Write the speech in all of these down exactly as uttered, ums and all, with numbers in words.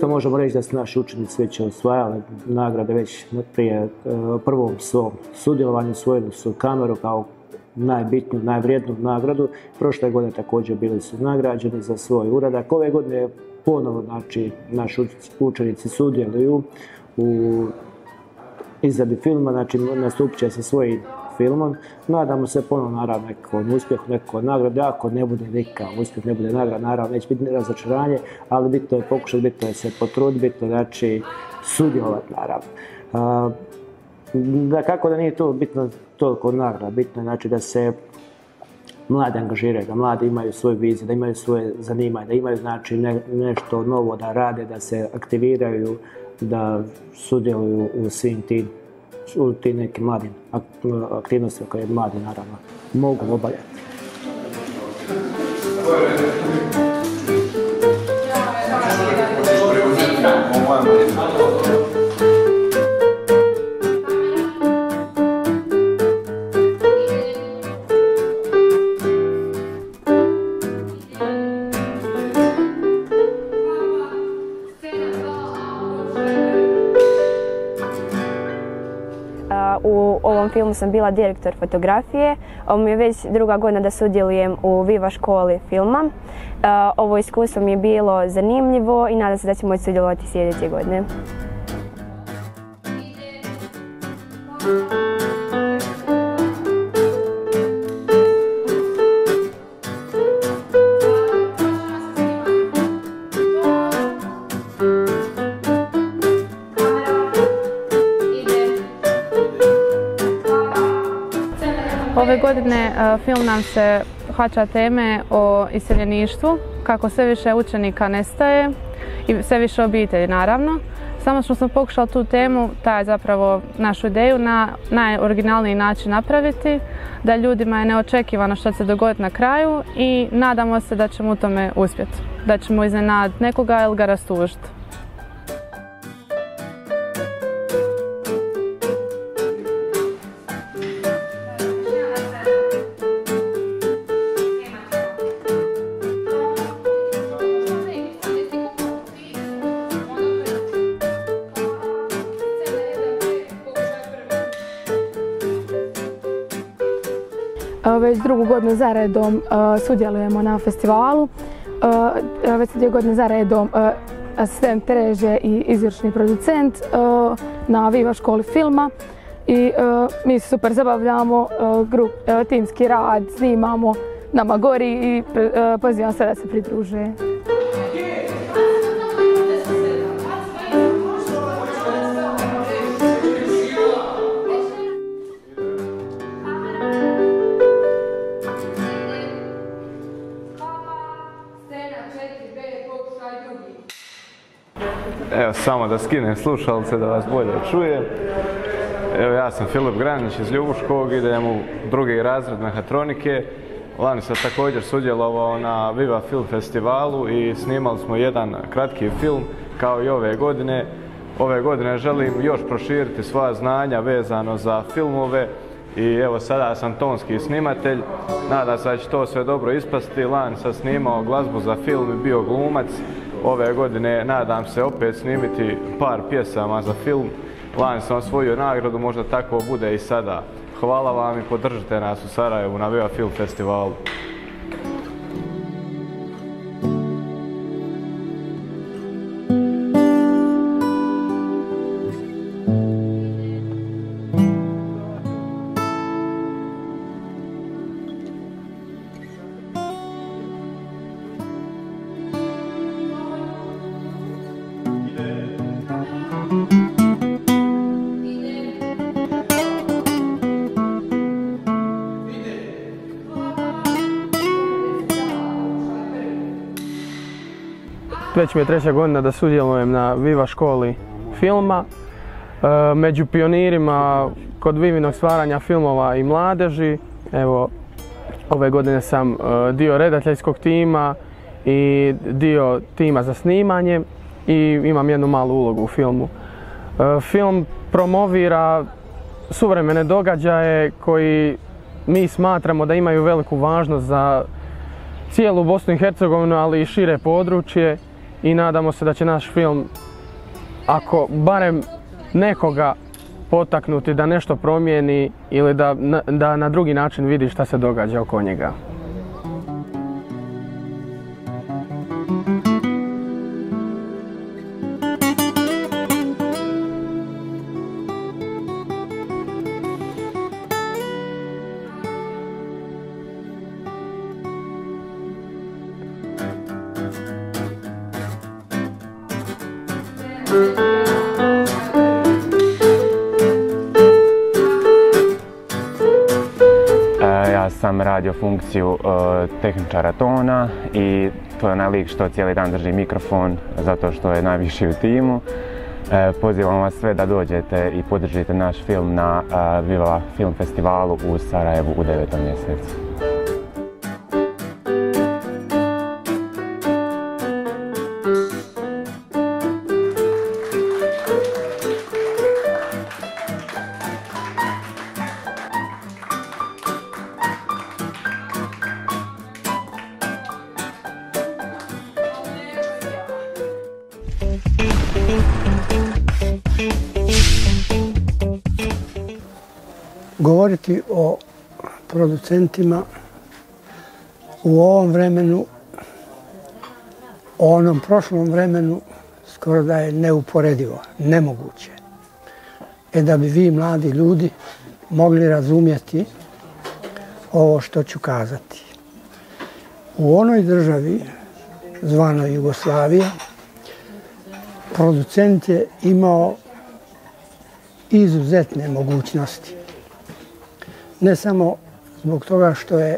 isto možemo reći da su naši učenici već osvajali nagrade već prije prvom svom sudjelovanju, osvojili su kameru kao najbitniju, najvrijedniju nagradu. Prošle godine također bili su nagrađeni za svoj uradak. Ove godine ponovo, znači, naši učenici sudjeluju u izradi filma, znači nastupit će sa svojim filmom. Nadamo se ponovno, naravno, nekom uspjehu, nekom nagradu. Ako ne bude nikakav uspjeh, ne bude nagrada, naravno neće biti razočaranje, ali bitno je pokušati, bitno je se potruditi, bitno je, znači, sudjelovati, naravno. Da, kako da nije to bitno toliko nagrada, bitno je, znači, da se mladi angažiraju, da mladi imaju svoju viziju, da imaju svoje zanimanje, da imaju, znači, ne, nešto novo da rade, da se aktiviraju, da sudjeluju u svim tim, u tim nekim mladim aktivnostima koje mladi, naravno, mogu obavljati. U ovom filmu sam bila direktor fotografije. Ovo mi je već druga godina da sudjelujem u Viva školi filma. Ovo iskustvo mi je bilo zanimljivo i nadam se da ću moći sudjelovati sljedeće godine. Ove godine film nam se hvaća teme o iseljeništvu, kako sve više učenika nestaje i sve više obitelji, naravno. Samo što smo pokušali tu temu, taj zapravo našu ideju, na najoriginalniji način napraviti, da ljudima je neočekivano što će se dogoditi na kraju i nadamo se da ćemo u tome uspjeti, da ćemo iznenaditi nekoga ili ga rastužiti. Već drugu godinu za redom sudjelujemo na festivalu. Već dvije godine za redom asistent režije i izvršni producent na Viva školi filma. I mi se super zabavljamo, timski rad, snimamo, nama gori i pozivam sve da se pridruže. Evo, samo da skinem slušalice da vas bolje čujem. Evo, ja sam Filip Granić iz Ljubuškog, idem u drugi razred mehatronike. Lani sam također sudjelovao na Viva Film festivalu i snimali smo jedan kratki film kao i ove godine. Ove godine želim još proširiti svoja znanja vezano za filmove i evo sada sam tonski snimatelj. Nadam se da će to sve dobro ispasti. Lani sam snimao glazbu za film i bio glumac. Ove godine nadam se opet snimiti par pjesama za film. Lani sam osvojio nagradu, možda tako bude i sada. Hvala vam i podržite nas u Sarajevu na Viva Film festivalu. Već mi je treća godina da sudjelujem na Viva školi filma. Među pionirima kod Vivinog stvaranja filmova i mladeži. Evo, ove godine sam dio redateljskog tima i dio tima za snimanje i imam jednu malu ulogu u filmu. Film promovira suvremene događaje koji mi smatramo da imaju veliku važnost za cijelu Bosnu i Hercegovinu, ali i šire područje. i nadamo se da će naš film, ako barem nekoga potaknuti da nešto promijeni ili da, da na drugi način vidi šta se događa oko njega. Ja sam radio funkciju tehničara tona i to je onaj lik što cijeli dan drži mikrofon zato što je najviši u timu. Pozivam vas sve da dođete i podržite naš film na Viva Film Festivalu u Sarajevu u devetom mjesecu. Govoriti o producentima u ovom vremenu, o onom prošlom vremenu, skoro da je neuporedivo, nemoguće. E da bi vi, mladi ljudi, mogli razumjeti ovo što ću kazati. U onoj državi, zvanoj Jugoslavija, producent je imao izuzetne mogućnosti. Ne samo zbog toga što je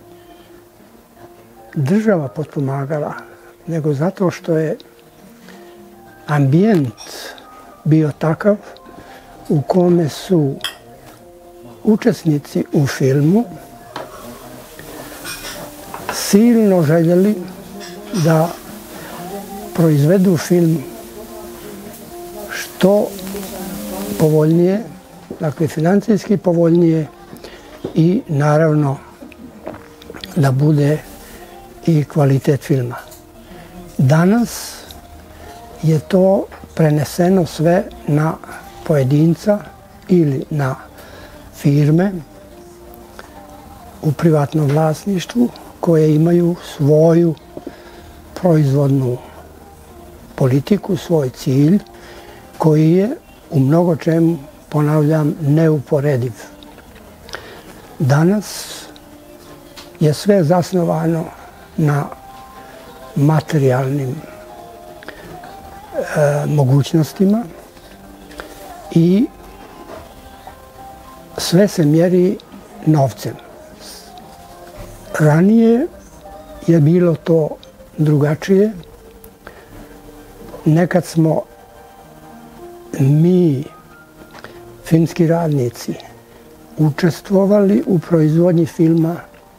država potpomagala, nego zato što je ambijent bio takav u kome su učesnici u filmu silno željeli da proizvedu film što povoljnije, dakle financijski povoljnije i naravno da bude i kvalitet filma. Danas je to preneseno sve na pojedinca ili na firme u privatnom vlasništvu koje imaju svoju proizvodnu politiku, svoj cilj koji je u mnogo čemu, ponavljam, neuporediv. Danas je sve zasnovano na materijalnim e, mogućnostima i sve se mjeri novcem. Ranije je bilo to drugačije. Nekad smo mi, filmski radnici, učestvovali u proizvodnji filma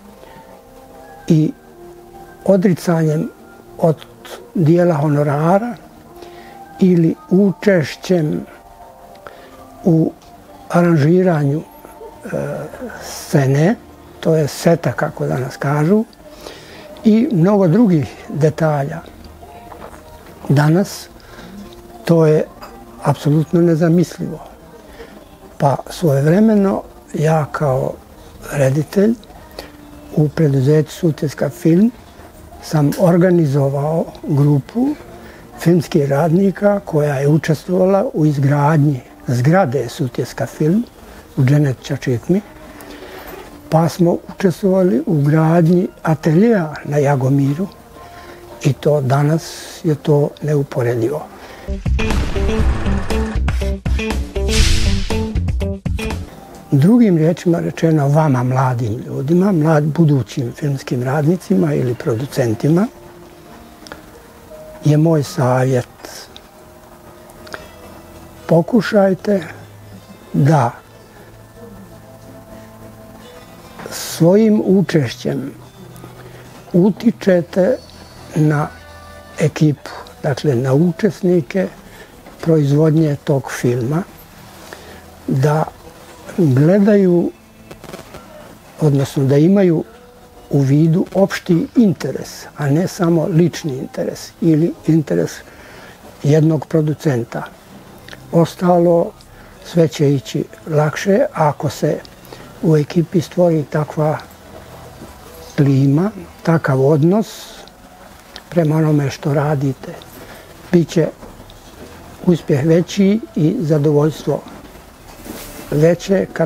i odricanjem od dijela honorara ili učešćem u aranžiranju e, scene, to je seta kako danas kažu, i mnogo drugih detalja. Danas to je apsolutno nezamislivo. Pa svojevremeno ja kao reditelj u preduzeću Sutjeska film sam organizovao grupu filmskih radnika koja je učestvovala u izgradnji zgrade Sutjeska film u Dženet Čačikmi, pa smo učestvovali u gradnji ateljeja na Jagomiru i to danas je to neuporedivo. Drugim riječima rečeno vama, mladim ljudima, mlad, budućim filmskim radnicima ili producentima, je moj savjet. Pokušajte da svojim učešćem utičete na ekipu, dakle na učesnike proizvodnje tog filma, da gledaju, odnosno da imaju u vidu opšti interes, a ne samo lični interes ili interes jednog producenta. Ostalo sve će ići lakše ako se u ekipi stvori takva klima, takav odnos prema onome što radite. Biće uspjeh veći i zadovoljstvo veće kad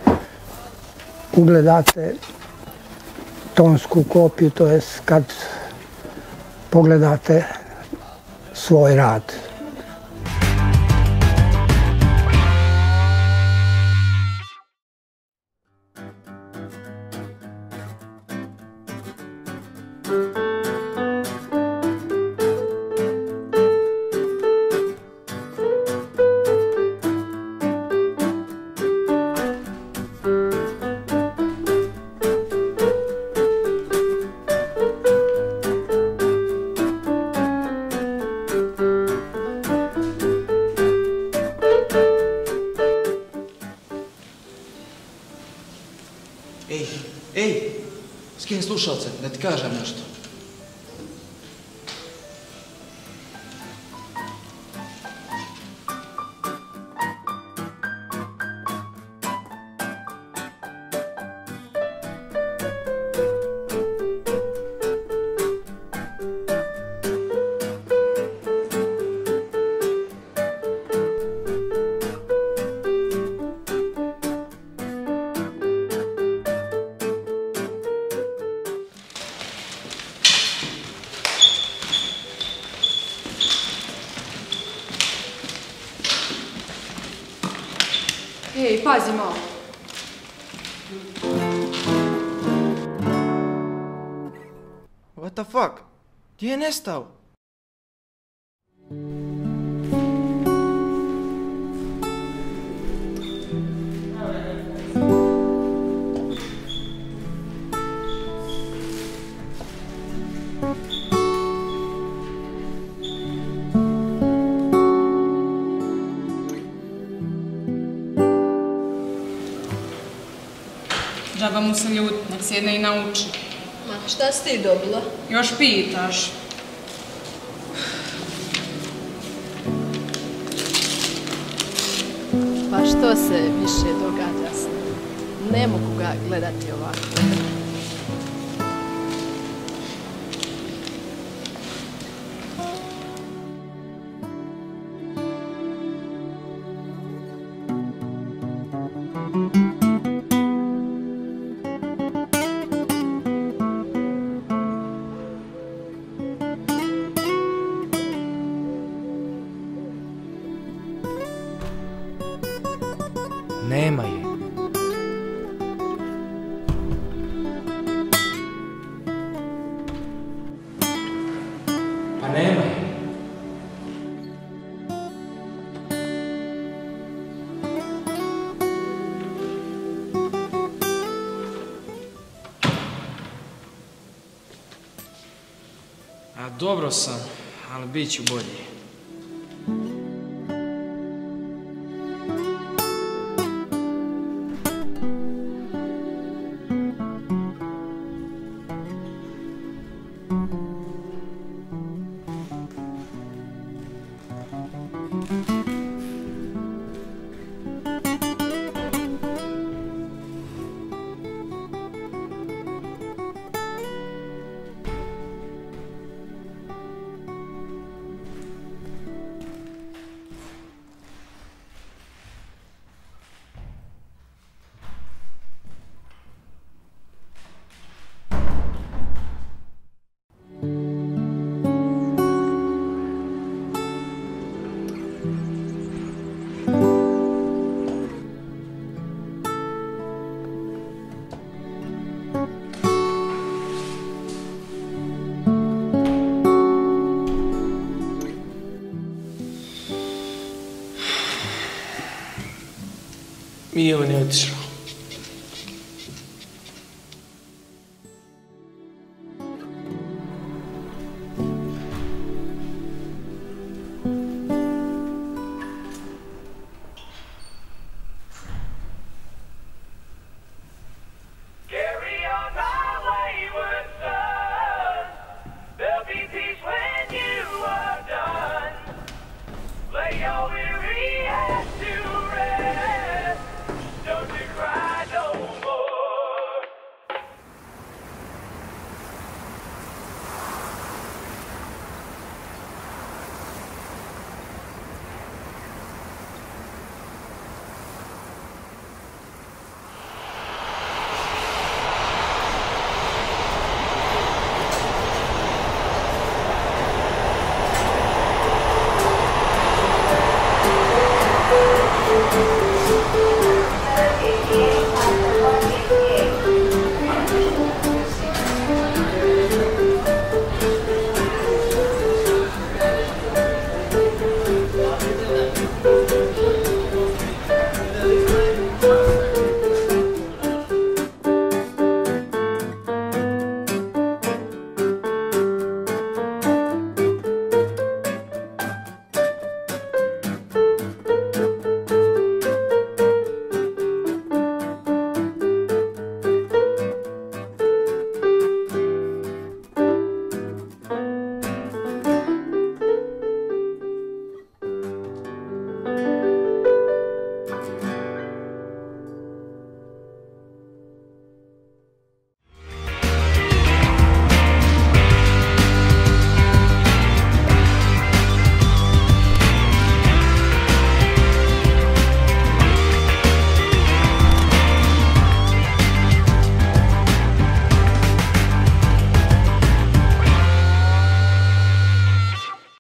ugledate tonsku kopiju, to jest kad pogledate svoj rad. Ej, ej, skini slušalce, da ti kažem nešto. Ej, pazi malo. What the fuck? Gdje je nestao? Džaba mu se ljut, nek sjedne i nauči. Ma, šta si ti dobila? Još pitaš. Pa što se više događa s njim? Ne mogu ga gledati ovako. Nema je. Pa nema je. A dobro sam, ali bit ću bolji. I on je otišao.